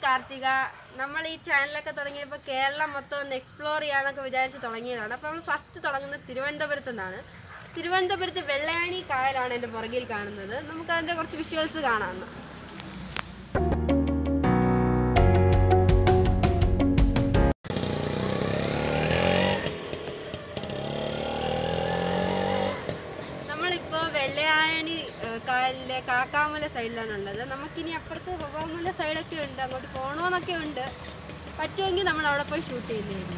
Karthika. നമ്മൾ ഈ ചാനലൊക്കെ തുടങ്ങിയപ്പോൾ കേരളം മൊത്തം ഒന്ന് എക്സ്പ്ലോർ ചെയ്യാനൊക്കെ വിചാരിച്ച് തുടങ്ങിയതാണ്. അപ്പോൾ നമ്മൾ ഫസ്റ്റ് തുടങ്ങുന്നത് തിരുവനന്തപുരത്ത് നിന്നാണ്. തിരുവനന്തപുരത്ത് വെള്ളയാണി കായലാണ് എൻ്റെ പുറകിൽ കാണുന്നത്. നമുക്ക് അതിൻ്റെ കുറച്ച് വിഷ്വൽസ് കാണാം. നമ്മളിപ്പോൾ വെള്ളയാണി കായലിലെ കാക്കാമല സൈഡിലാണുള്ളത്. നമുക്കിനി അപ്പുറത്ത് ഹൊവാമല സൈഡൊക്കെ ഉണ്ട്, അങ്ങോട്ട് പോകണമെന്നൊക്കെ ഉണ്ട്. പറ്റുമെങ്കിൽ നമ്മൾ അവിടെ പോയി ഷൂട്ട് ചെയ്യുന്നതായിരിക്കും.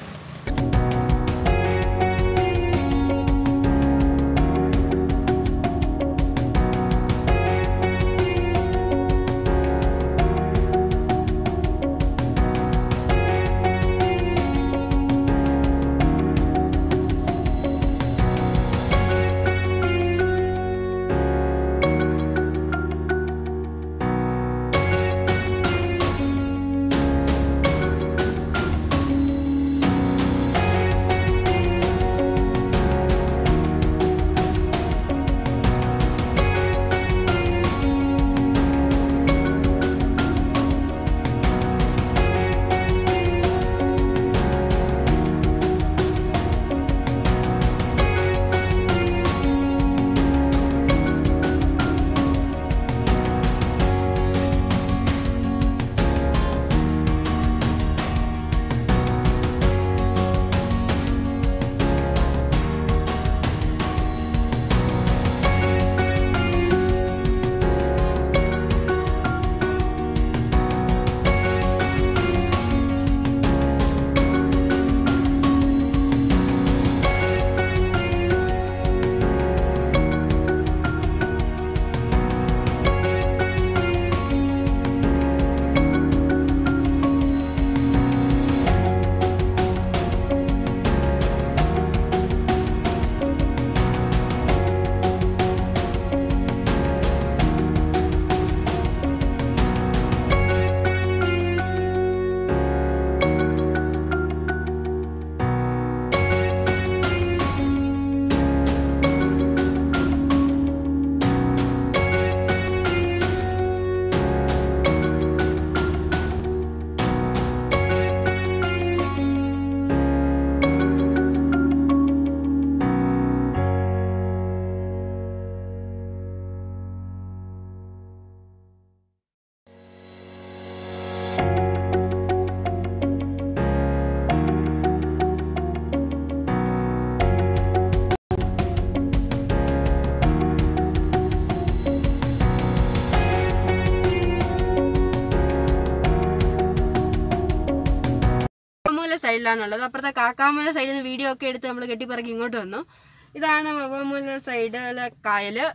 സൈഡിലാണുള്ളത്. അപ്പുറത്തെ കാക്കാമല സൈഡിൽ നിന്ന് വീഡിയോ ഒക്കെ എടുത്ത് നമ്മൾ കെട്ടിപ്പറക്കി ഇങ്ങോട്ട് വന്നു. ഇതാണ് വവ്വാമല സൈഡിലെ കായല്.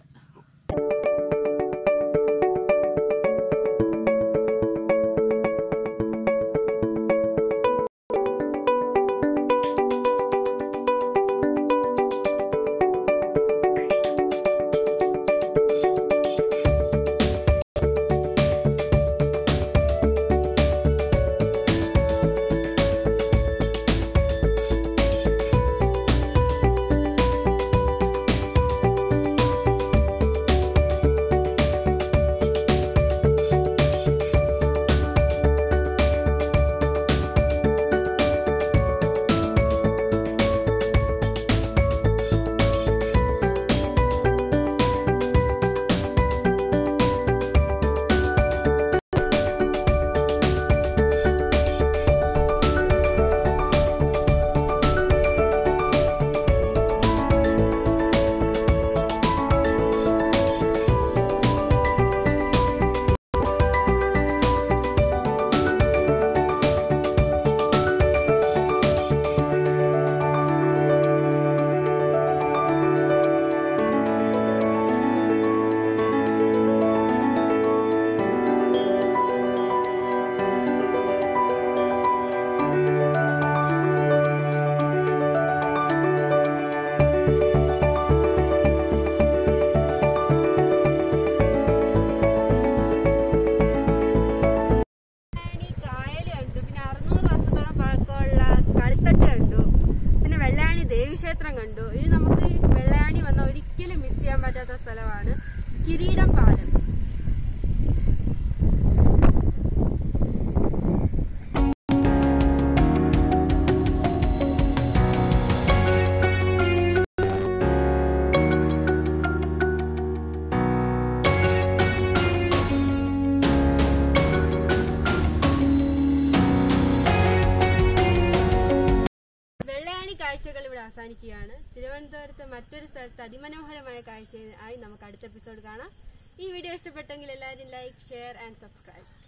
ക്ഷേത്രം കണ്ടു. ഇനി നമുക്ക് വെള്ളയാണി വന്ന ഒരിക്കലും മിസ് ചെയ്യാൻ പറ്റാത്ത സ്ഥലമാണ് കിരീടം പാലം. അവസാനിക്കുകയാണ്. തിരുവനന്തപുരത്ത് മറ്റൊരു സ്ഥലത്ത് അതിമനോഹരമായ കാഴ്ചയായി നമുക്ക് അടുത്ത എപ്പിസോഡ് കാണാം. ഈ വീഡിയോ ഇഷ്ടപ്പെട്ടെങ്കിൽ എല്ലാവരും ലൈക്ക്, ഷെയർ ആൻഡ് സബ്സ്ക്രൈബ്.